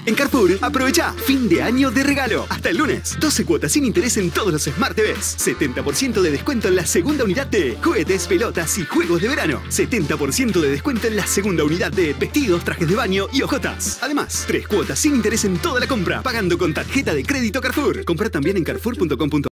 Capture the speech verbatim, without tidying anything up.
En Carrefour, aprovecha fin de año de regalo. Hasta el lunes, doce cuotas sin interés en todos los Smart T Vs. setenta por ciento de descuento en la segunda unidad de juguetes, pelotas y juegos de verano. setenta por ciento de descuento en la segunda unidad de vestidos, trajes de baño y ojotas. Además, tres cuotas sin interés en toda la compra, pagando con tarjeta de crédito Carrefour. Compra también en carrefour punto com punto